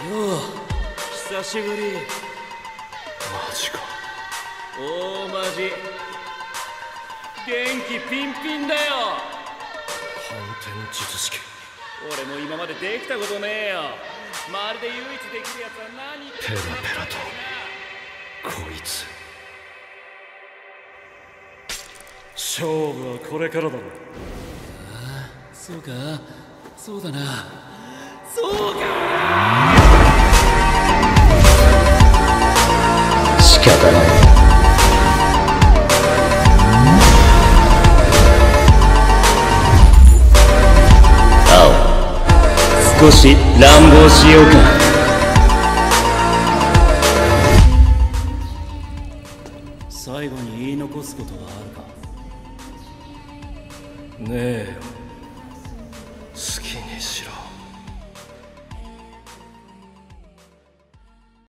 おう、久しぶり。 マジか。 大マジ。元気ピンピンだよ。 反転術式。 俺も今までできたことねえよ。周りで唯一できるやつは何？ ペラペラとこいつ。勝負はこれからだろ。 ああ、そうか、そうだな、そうか。 仕方ない。青、少し乱暴しようか。 最後に言い残すことはあるか？ ねえよ。